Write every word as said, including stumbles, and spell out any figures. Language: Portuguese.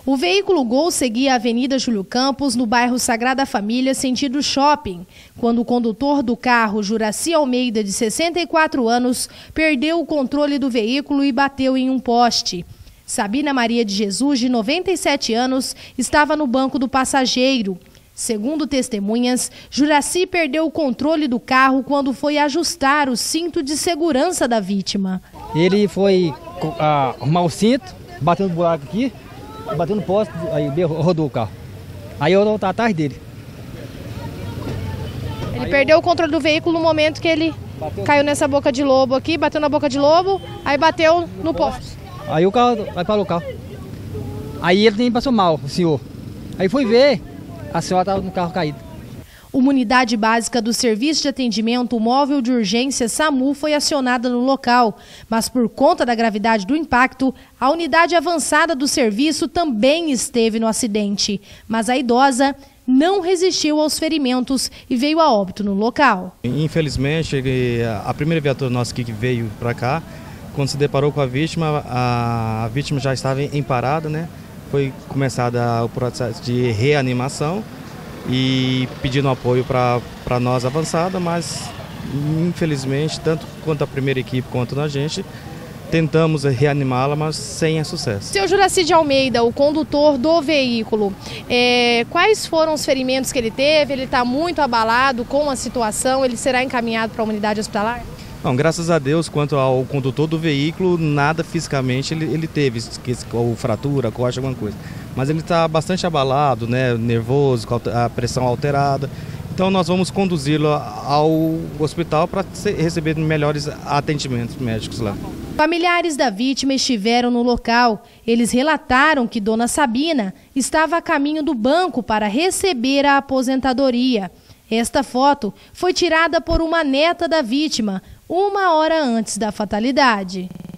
O veículo Gol seguia a Avenida Júlio Campos, no bairro Sagrada Família, sentido shopping, quando o condutor do carro, Juraci Almeida, de sessenta e quatro anos, perdeu o controle do veículo e bateu em um poste. Sabina Maria de Jesus, de noventa e sete anos, estava no banco do passageiro. Segundo testemunhas, Juraci perdeu o controle do carro quando foi ajustar o cinto de segurança da vítima. Ele foi ah, arrumar o cinto, bateu no buraco aqui, bateu no poste, aí rodou o carro. Aí eu estava atrás dele. Ele aí perdeu eu... o controle do veículo no momento que ele bateu... caiu nessa boca de lobo aqui, bateu na boca de lobo, aí bateu no, no poste. poste. Aí o carro, aí parou o carro. Aí ele nem passou mal, o senhor. Aí foi ver, a senhora estava no carro caído. Uma unidade básica do Serviço de Atendimento Móvel de Urgência SAMU foi acionada no local, mas por conta da gravidade do impacto, a unidade avançada do serviço também esteve no acidente. Mas a idosa não resistiu aos ferimentos e veio a óbito no local. Infelizmente, a primeira viatura nossa que veio para cá, quando se deparou com a vítima, a vítima já estava em parada, né? Foi começado o processo de reanimação e pedindo apoio para nós avançada, mas infelizmente, tanto quanto a primeira equipe quanto a gente, tentamos reanimá-la, mas sem sucesso. Seu Juraci de Almeida, o condutor do veículo, é, quais foram os ferimentos que ele teve? Ele está muito abalado com a situação, ele será encaminhado para a unidade hospitalar? Não, graças a Deus, quanto ao condutor do veículo, nada fisicamente ele, ele teve, ou fratura, coxa, alguma coisa. Mas ele está bastante abalado, né, nervoso, com a pressão alterada. Então nós vamos conduzi-lo ao hospital para receber melhores atendimentos médicos lá. Familiares da vítima estiveram no local. Eles relataram que Dona Sabina estava a caminho do banco para receber a aposentadoria. Esta foto foi tirada por uma neta da vítima, uma hora antes da fatalidade.